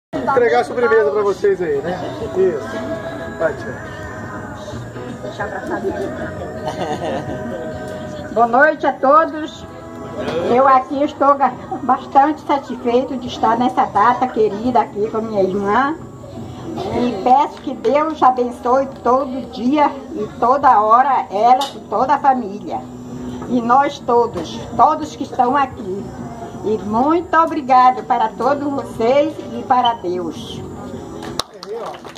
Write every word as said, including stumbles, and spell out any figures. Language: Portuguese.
Entregar a sobremesa para vocês aí, né? Isso. Vai, tia. Deixar pra família. Boa noite a todos. Eu aqui estou bastante satisfeito de estar nessa data querida aqui com minha irmã. E peço que Deus abençoe todo dia e toda hora ela e toda a família. E nós todos, todos que estão aqui. E muito obrigado para todos vocês e para Deus.